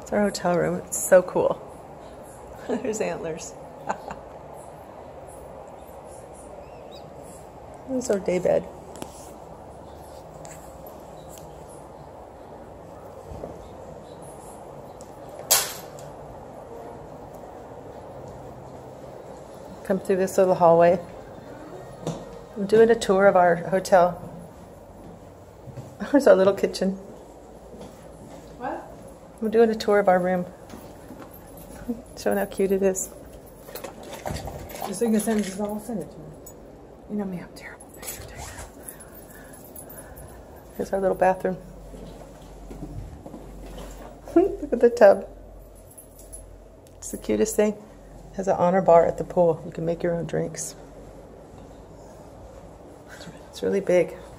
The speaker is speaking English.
It's our hotel room. It's so cool. There's antlers. There's our day bed. Come through this little hallway. I'm doing a tour of our hotel. There's our little kitchen. What? I'm doing a tour of our room. Showing how cute it is. So you can send it, I'll send it to me. You know me, I'm terrible picture taker. Here's our little bathroom. Look at the tub. It's the cutest thing. It has an honor bar at the pool. You can make your own drinks. It's really big.